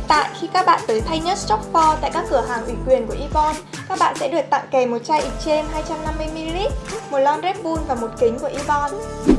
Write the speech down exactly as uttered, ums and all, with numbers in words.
tại, khi các bạn tới thay nhớt Stock bốn tại các cửa hàng ủy quyền của Yvonne, các bạn sẽ được tặng kèm một chai Icem hai trăm năm mươi mi li lít, một lon Red Bull và một kính của Yvonne.